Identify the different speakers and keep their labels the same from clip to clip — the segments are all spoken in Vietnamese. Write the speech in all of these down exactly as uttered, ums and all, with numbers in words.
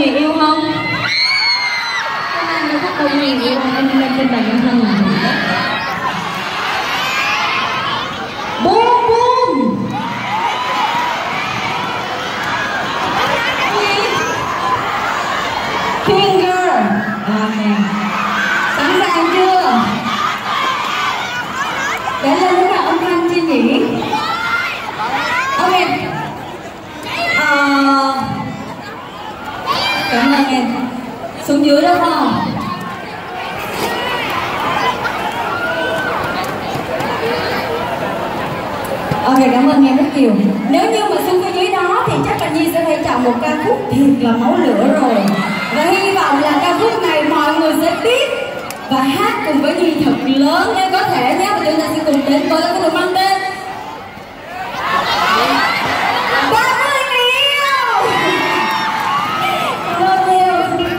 Speaker 1: người yêu không? Hôm nay người có bao nhiêu người yêu không? Em lên trên bàn nhân thân là Boom Boom. Finger. Ok. Sẵn sàng chưa? Để lên với cả âm thanh chưa nhỉ? Ok. À, cảm ơn em. Xuống dưới đó không? Ok, cảm ơn em rất nhiều. Nếu như mà xuống phía dưới đó thì chắc là Nhi sẽ phải chọn một ca khúc thiệt là máu lửa rồi. Và hy vọng là ca khúc này mọi người sẽ biết và hát cùng với Nhi thật lớn nếu có thể nhé. Và chúng ta sẽ cùng đến với cái được mang tên ba mươi người yêu. Cảm ơn nhiều.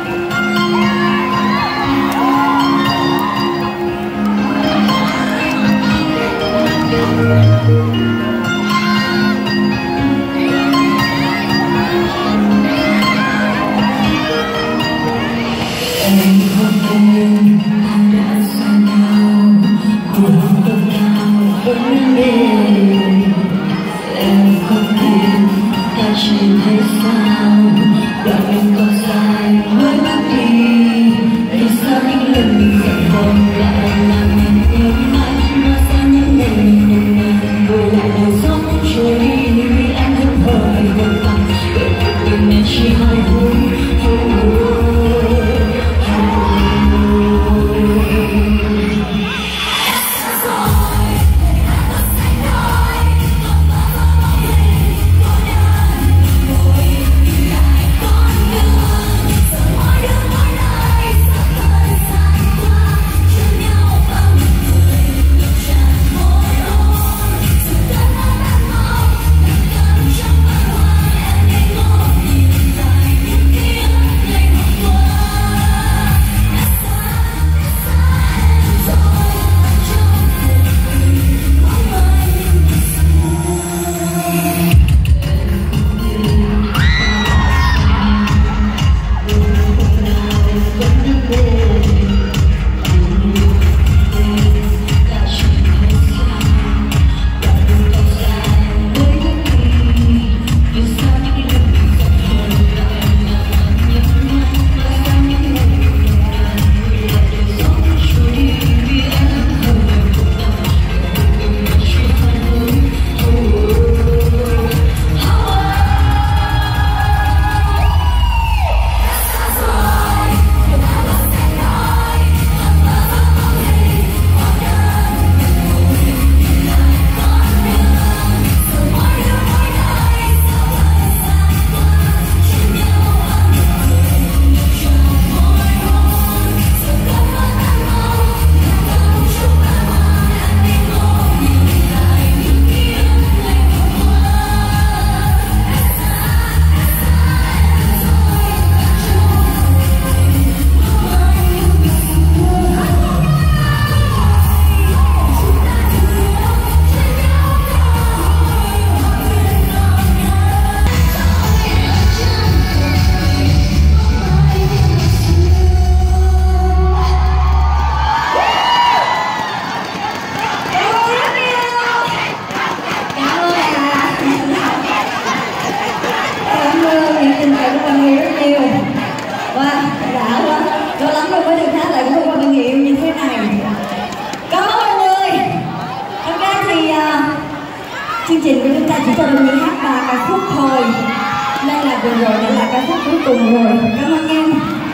Speaker 2: Chương trình của chúng ta chỉ cho được những hát ba ca khúc thôi, nên là vừa rồi đã là ca khúc cuối cùng rồi. Cảm ơn em.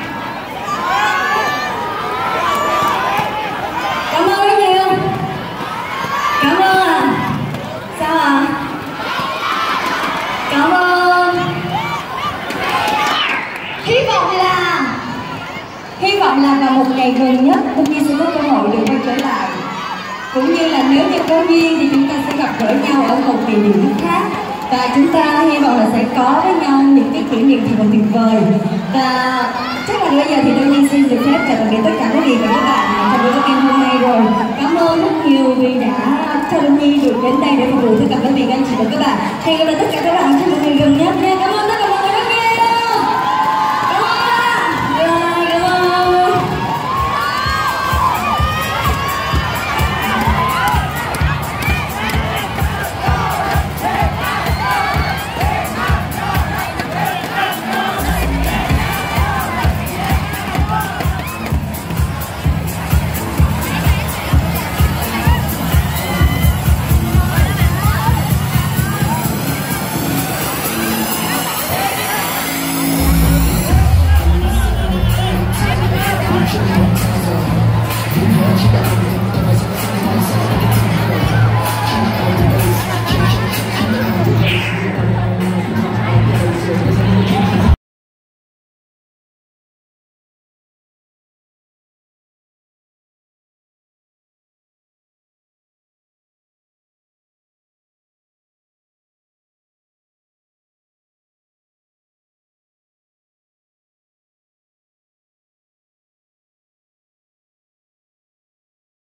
Speaker 2: Cảm ơn rất nhiều. Cảm ơn à. Sao à? Cảm ơn. Hy vọng là Hy vọng là vào một ngày gần nhất Cung Nhi sẽ có cơ hội được quay trở lại. Cũng như là nếu như có duyên thì chúng ta sẽ gặp gỡ nhau ở một địa điểm khác. Và chúng ta hy vọng là sẽ có với nhau những cái kỷ niệm thật là tuyệt vời. Và chắc là bây giờ thì Đông Nhi xin được phép chào tạm biệt tất cả quý vị và các bạn trong buổi weekend hôm nay rồi. Cảm ơn rất nhiều vì đã cho Đông Nhi được đến đây để phục vụ tất cả quý vị, anh chị và các bạn. Hẹn gặp lại tất cả các bạn trong một ngày gần nhất nhé.